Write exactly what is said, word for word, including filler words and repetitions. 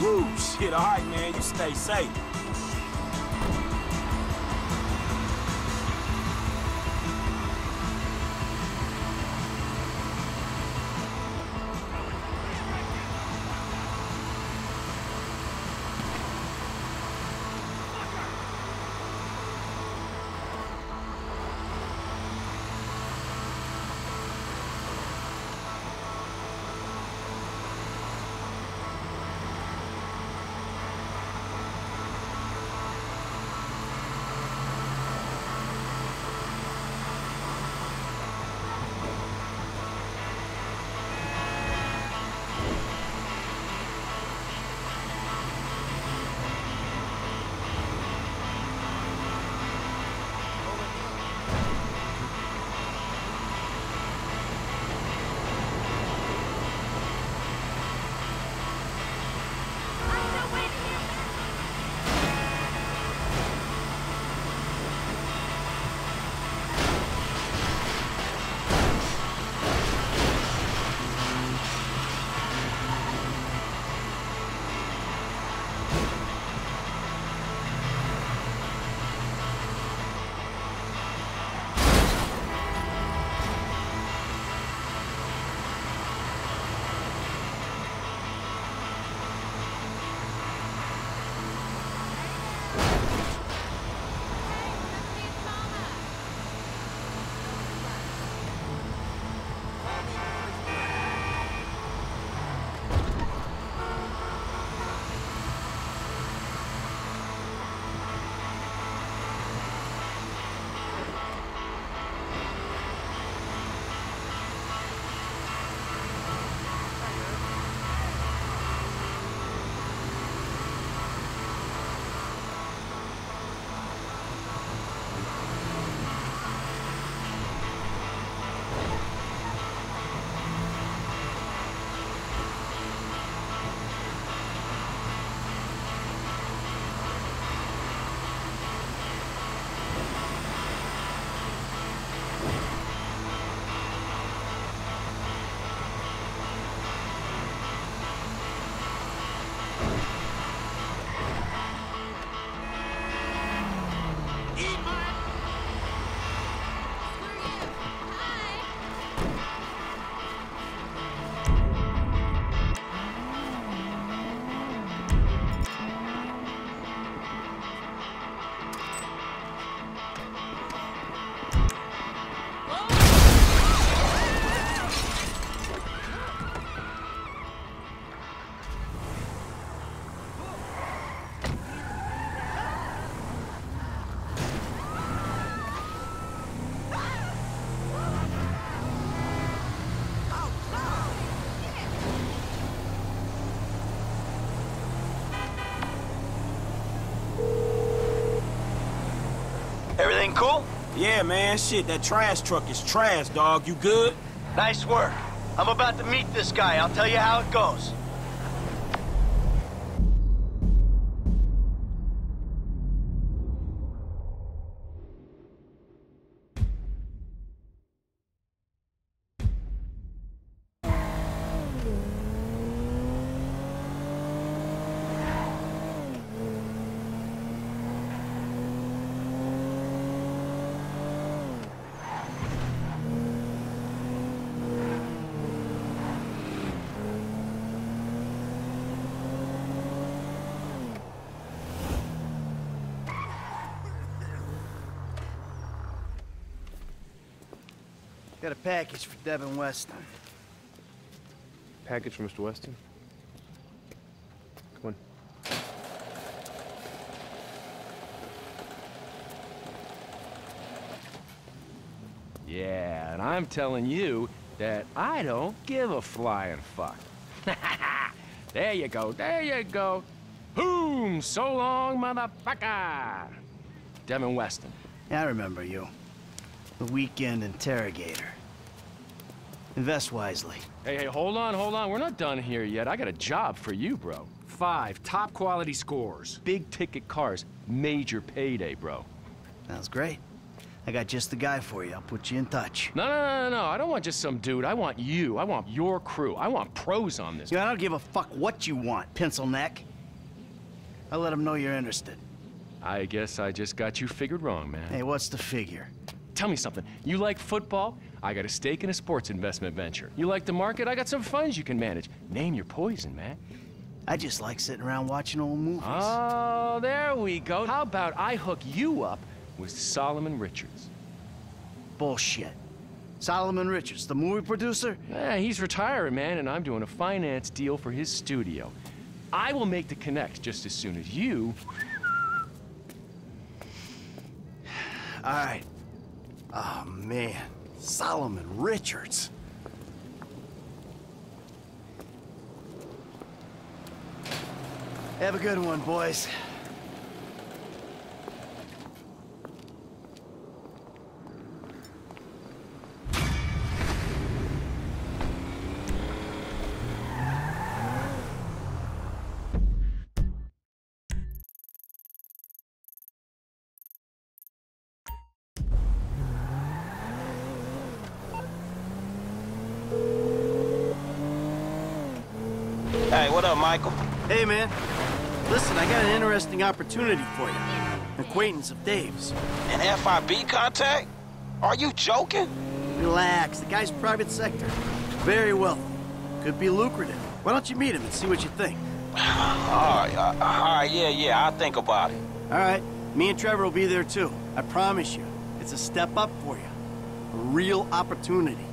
Woo, shit, all right, man. You stay safe. Everything cool? Yeah, man, shit, that trash truck is trash, dog. You good? Nice work. I'm about to meet this guy. I'll tell you how it goes. Got a package for Devin Weston. Package for Mister Weston? Come on. Yeah, and I'm telling you that I don't give a flying fuck. There you go, there you go. Boom! So long, motherfucker! Devin Weston. Yeah, I remember you. The weekend interrogator. Invest wisely. Hey, hey, hold on, hold on. We're not done here yet. I got a job for you, bro. Five top quality scores. Big ticket cars. Major payday, bro. Sounds great. I got just the guy for you. I'll put you in touch. No, no, no, no, no. I don't want just some dude. I want you. I want your crew. I want pros on this. Yeah, I don't give a fuck what you want, pencil neck. I'll let him know you're interested. I guess I just got you figured wrong, man. Hey, what's the figure? Tell me something. You like football? I got a stake in a sports investment venture. You like the market? I got some funds you can manage. Name your poison, man. I just like sitting around watching old movies. Oh, there we go. How about I hook you up with Solomon Richards? Bullshit. Solomon Richards, the movie producer? Yeah, he's retiring, man, and I'm doing a finance deal for his studio. I will make the connect just as soon as you... All right. Oh, man. Solomon Richards. Have a good one, boys. Hey, what up, Michael? Hey, man. Listen, I got an interesting opportunity for you. An acquaintance of Dave's. An F I B contact? Are you joking? Relax. The guy's private sector. Very wealthy. Could be lucrative. Why don't you meet him and see what you think? all right, uh, all right, yeah, yeah, I'll think about it. All right. Me and Trevor will be there, too. I promise you. It's a step up for you. A real opportunity.